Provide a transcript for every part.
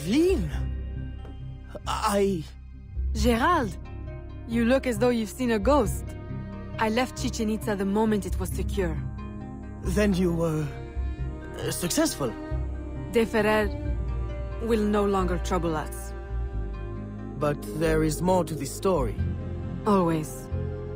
Aveline! Gerald! You look as though you've seen a ghost. I left Chichen Itza the moment it was secure. Then you were... successful? De Ferrer will no longer trouble us. But there is more to this story. Always.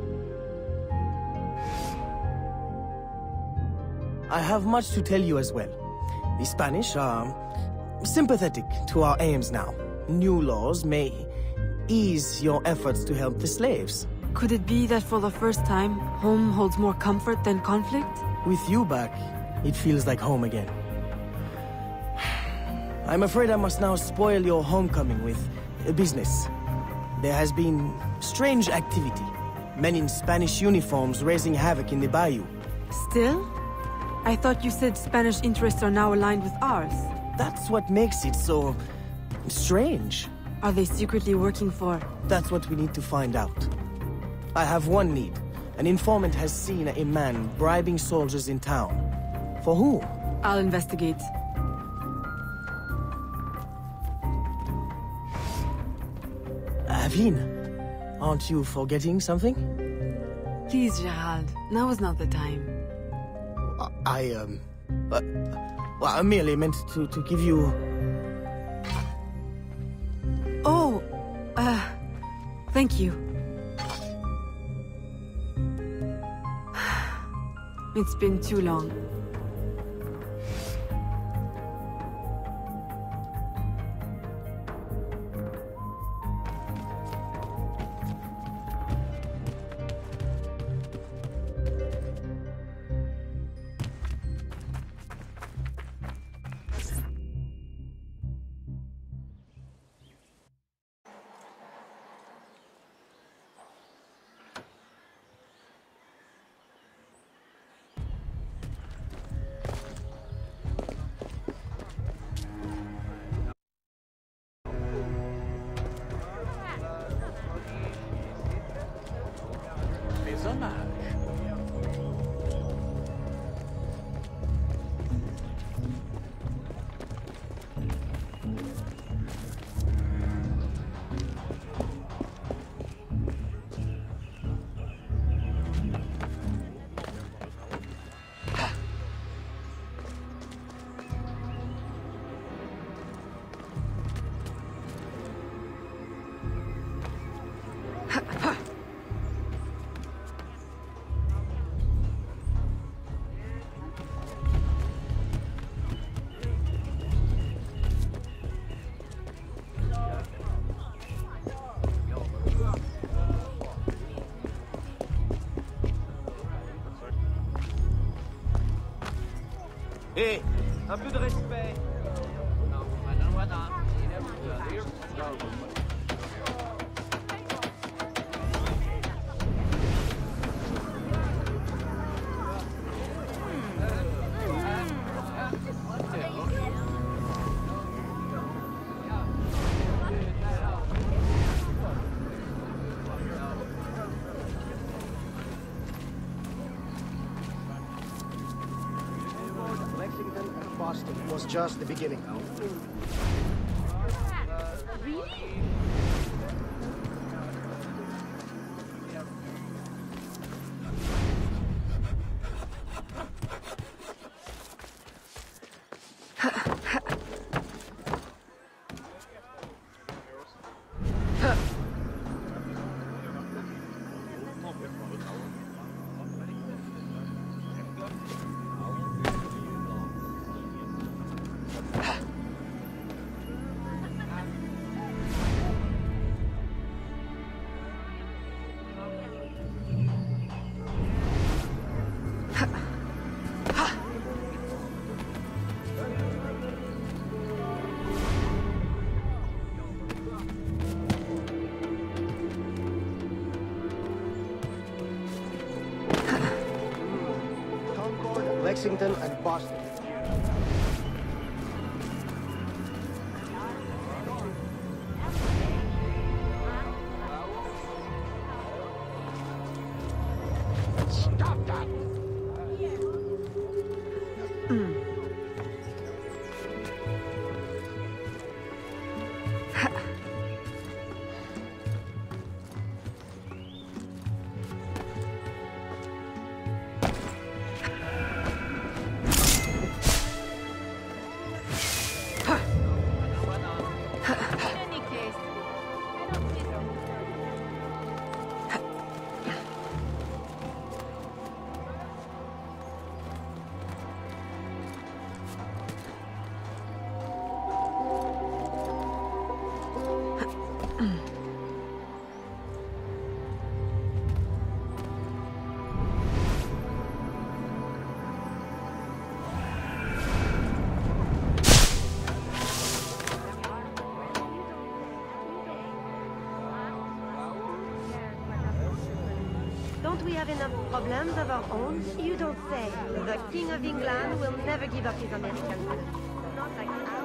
I have much to tell you as well. The Spanish are sympathetic to our aims now. New laws may ease your efforts to help the slaves. Could it be that for the first time, home holds more comfort than conflict? With you back, it feels like home again. I'm afraid I must now spoil your homecoming with business. There has been strange activity. Men in Spanish uniforms raising havoc in the bayou. Still? I thought you said Spanish interests are now aligned with ours. That's what makes it so... strange. Are they secretly working for... That's what we need to find out. I have one need. An informant has seen a man bribing soldiers in town. For whom? I'll investigate. Aveline, aren't you forgetting something? Please, Gerald. Now is not the time. Well, I merely meant to give you... Oh, thank you. It's been too long. Hé, un peu de respect. Boston was just the beginning. Lexington and Boston. Stop that! Don't we have enough problems of our own? You don't say. The King of England will never give up his American roots. Not like ours.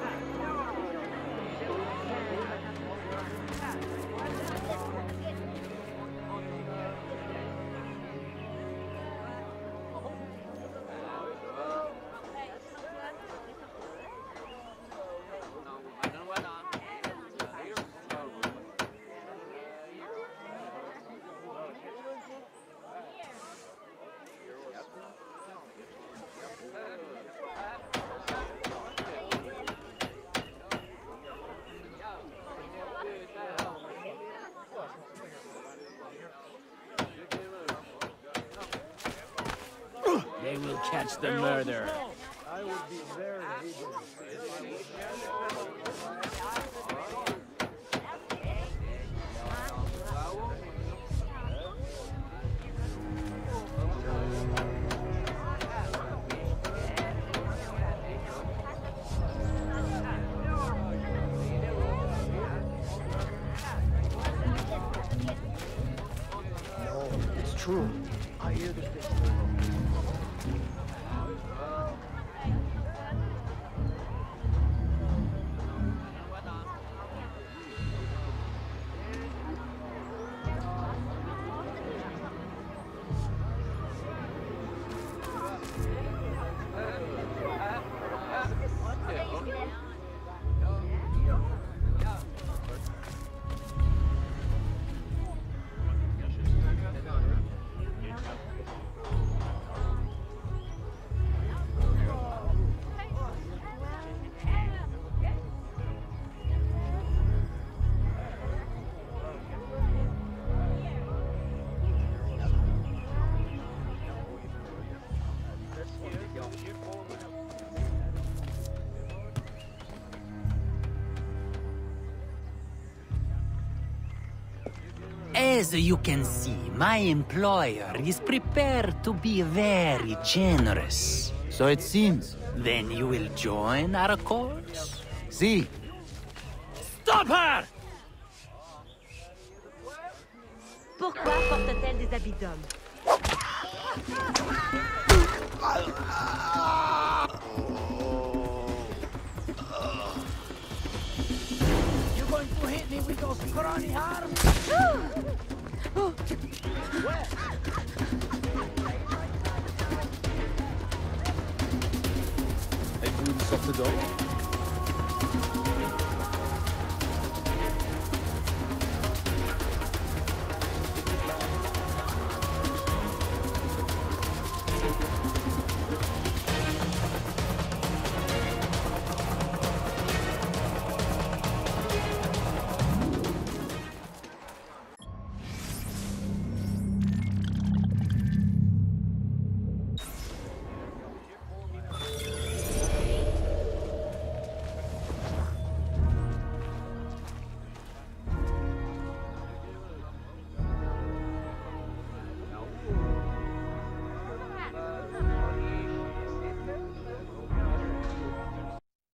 They will catch the murderer. I would be very eager. No, it's true. I hear the thing. As you can see, my employer is prepared to be very generous. So it seems. Then you will join our cause? See, Stop her! Pourquoi porte-t-elle des habits d'homme? You're going to hit me with those crony arms? êtes-vous une sorte d'homme?